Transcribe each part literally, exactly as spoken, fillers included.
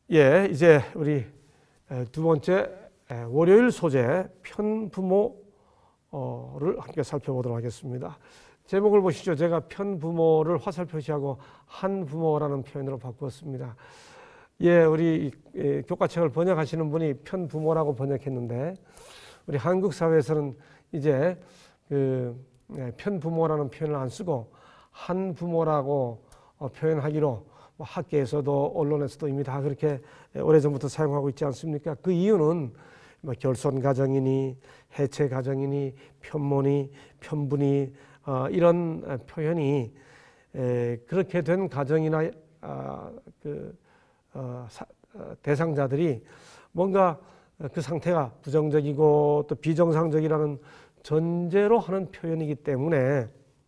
예, 이제 우리 두 번째 월요일 소재 편부모를 함께 살펴보도록 하겠습니다. 제목을 보시죠. 제가 편부모를 화살표시하고 한부모라는 표현으로 바꾸었습니다. 예, 우리 교과책을 번역하시는 분이 편부모라고 번역했는데 우리 한국 사회에서는 이제 그 편부모라는 표현을 안 쓰고 한부모라고 표현하기로 학계에서도 언론에서도 이미 다 그렇게 오래전부터 사용하고 있지 않습니까? 그 이유는 뭐 결손 가정이니 해체 가정이니 편모니 편분이 어, 이런 표현이 에, 그렇게 된 가정이나 아, 그 어, 사, 어, 대상자들이 뭔가 그 상태가 부정적이고 또 비정상적이라는 전제로 하는 표현이기 때문에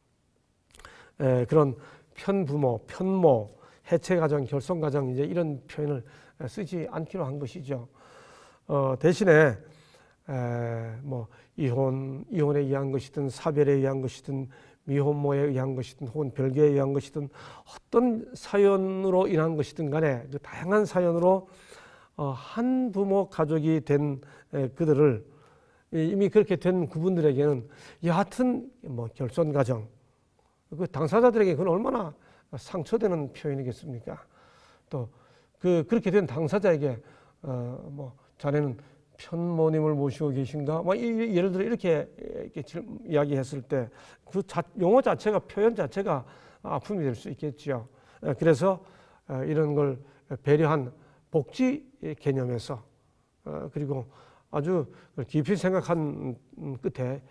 에, 그런 편부모, 편모, 해체가정, 결손가정 이제 이런 표현을 쓰지 않기로 한 것이죠. 어, 대신에 에, 뭐 이혼, 이혼에 의한 것이든 사별에 의한 것이든 미혼모에 의한 것이든 혹은 별개에 의한 것이든 어떤 사연으로 인한 것이든 간에 그 다양한 사연으로 어, 한 부모 가족이 된 에, 그들을 이미 그렇게 된 그분들에게는 여하튼 뭐 결손가정 그 당사자들에게 그건 얼마나 상처되는 표현이겠습니까? 또 그 그렇게 된 당사자에게 어 뭐 자네는 편모님을 모시고 계신가? 뭐 예를 들어 이렇게, 이렇게 이야기했을 때 그 용어 자체가 표현 자체가 아픔이 될 수 있겠죠. 그래서 이런 걸 배려한 복지 개념에서 어 그리고 아주 깊이 생각한 끝에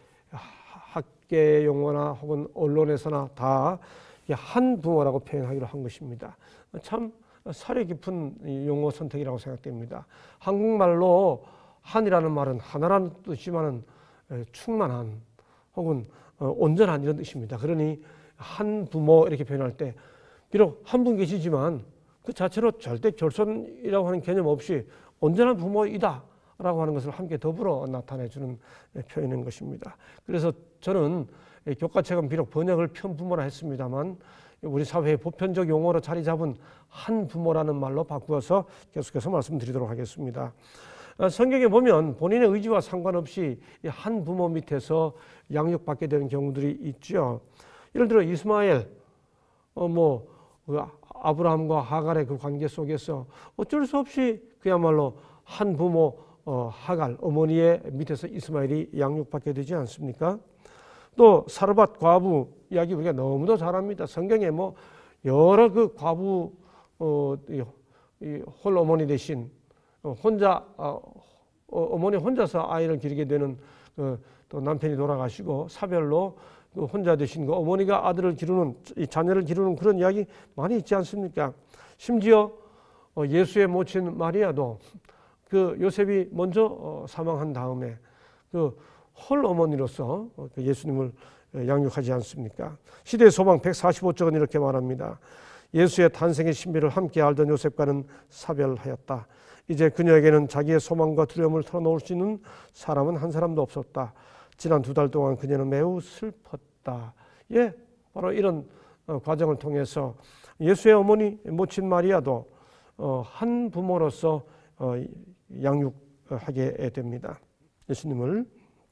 학계 용어나 혹은 언론에서나 다 한부모라고 표현하기로 한 것입니다. 참 사려 깊은 용어 선택이라고 생각됩니다. 한국말로 한이라는 말은 하나라는 뜻이지만은 충만한 혹은 온전한 이런 뜻입니다. 그러니 한부모 이렇게 표현할 때 비록 한 분 계시지만 그 자체로 절대 결손이라고 하는 개념 없이 온전한 부모이다 라고 하는 것을 함께 더불어 나타내주는 표현인 것입니다. 그래서 저는 교과책은 비록 번역을 편부모라 했습니다만 우리 사회의 보편적 용어로 자리 잡은 한부모라는 말로 바꾸어서 계속해서 말씀드리도록 하겠습니다. 성경에 보면 본인의 의지와 상관없이 한부모 밑에서 양육받게 되는 경우들이 있죠. 예를 들어 이스마엘, 어 뭐 아브라함과 하갈의 그 관계 속에서 어쩔 수 없이 그야말로 한부모 어, 하갈, 어머니의 밑에서 이스마엘이 양육받게 되지 않습니까? 또 사르밧 과부 이야기 우리가 너무도 잘 압니다. 성경에 뭐 여러 그 과부 어, 이, 이 홀 어머니 대신 어, 혼자 어, 어머니 혼자서 아이를 기르게 되는 그, 또 남편이 돌아가시고 사별로 그 혼자 되신 그 어머니가 아들을 기르는 이 자녀를 기르는 그런 이야기 많이 있지 않습니까? 심지어 어, 예수의 모친 마리아도 그 요셉이 먼저 어, 사망한 다음에 그 홀 어머니로서 예수님을 양육하지 않습니까? 시대의 소망 백사십오 쪽은 이렇게 말합니다. 예수의 탄생의 신비를 함께 알던 요셉과는 사별하였다. 이제 그녀에게는 자기의 소망과 두려움을 털어놓을 수 있는 사람은 한 사람도 없었다. 지난 두 달 동안 그녀는 매우 슬펐다. 예, 바로 이런 어, 과정을 통해서 예수의 어머니 모친 마리아도 어, 한 부모로서 어, 양육하게 됩니다. 예수님을.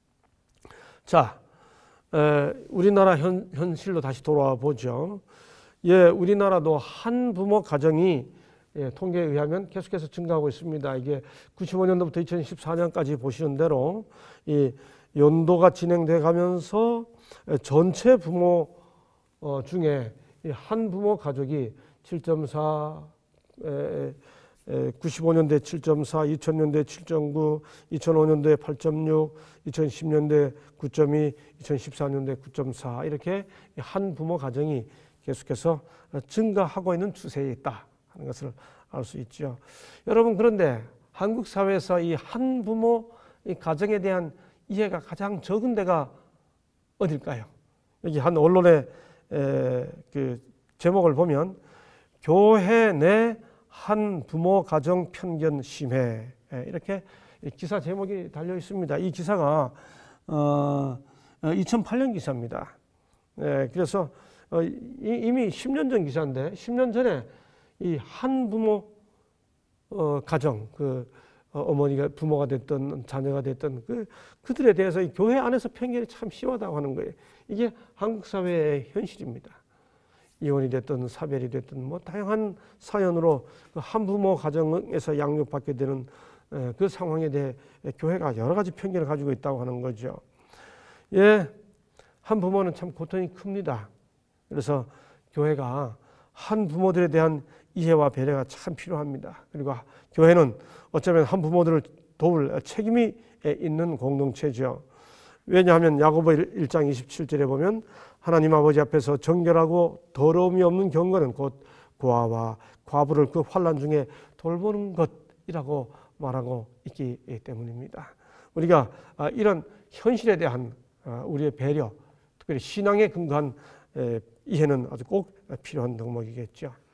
자, 에, 우리나라 현, 현실로 다시 돌아와 보죠. 예, 우리나라도 한부모 가정이 예, 통계에 의하면 계속해서 증가하고 있습니다. 이게 구십오 년도부터 이천십사 년까지 보시는 대로 이 연도가 진행돼 가면서 전체 부모 어, 중에 이 한부모 가족이 칠 점 사, 에, 구십오 년도에 칠 점 사, 이천 년도에 칠 점 구, 이천오 년도에 팔 점 육, 이천십 년도에 구 점 이, 이천십사 년도에 구 점 사 이렇게 한 부모 가정이 계속해서 증가하고 있는 추세에 있다 하는 것을 알 수 있죠. 여러분 그런데 한국 사회에서 이 한 부모 이 가정에 대한 이해가 가장 적은 데가 어딜까요? 여기 한 언론의 에, 그 제목을 보면 교회 내 한 부모 가정 편견 심해 이렇게 기사 제목이 달려 있습니다. 이 기사가 어, 이천팔 년 기사입니다. 네, 그래서 어, 이, 이미 십 년 전 기사인데 십 년 전에 이 한 부모 어, 가정, 그 어, 어머니가 부모가 됐던 자녀가 됐던 그 그들에 대해서 이 교회 안에서 편견이 참 심하다고 하는 거예요. 이게 한국 사회의 현실입니다. 이혼이 됐든 사별이 됐든 뭐 다양한 사연으로 그 한부모 가정에서 양육받게 되는 그 상황에 대해 교회가 여러 가지 편견을 가지고 있다고 하는 거죠. 예, 한부모는 참 고통이 큽니다. 그래서 교회가 한부모들에 대한 이해와 배려가 참 필요합니다. 그리고 교회는 어쩌면 한부모들을 도울 책임이 있는 공동체죠. 왜냐하면 야고보 일 장 이십칠 절에 보면 하나님 아버지 앞에서 정결하고 더러움이 없는 경건은 곧 고아와 과부를 그 환난 중에 돌보는 것이라고 말하고 있기 때문입니다. 우리가 이런 현실에 대한 우리의 배려, 특별히 신앙에 근거한 이해는 아주 꼭 필요한 덕목이겠죠.